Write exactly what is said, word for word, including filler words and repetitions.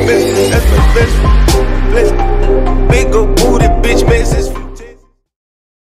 bitch, that's my bitch. Big ol' booty bitch, man, it's